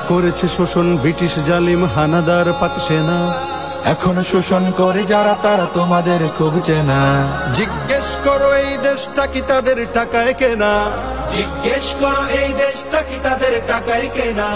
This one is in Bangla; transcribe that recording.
করেছে শোষণ ব্রিটিশ জালিম হানাদার পাক সেনা। এখন শোষণ করে যারা তারা তোমাদের খুব চেনা। জিজ্ঞেস করো এই দেশটা কি তাদের টাকায় কেনা? জিজ্ঞেস করো এই দেশটা কি তাদের টাকায় কেনা।